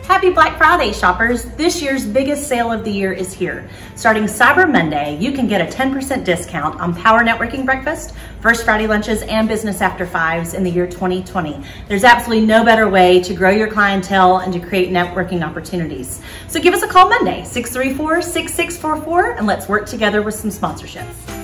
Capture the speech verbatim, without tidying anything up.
Happy Black Friday, shoppers. This year's biggest sale of the year is here. Starting Cyber Monday, you can get a ten percent discount on Power Networking Breakfast, First Friday Lunches, and Business After Fives in the year twenty twenty. There's absolutely no better way to grow your clientele and to create networking opportunities. So give us a call Monday, six three four, six six four four, and let's work together with some sponsorships.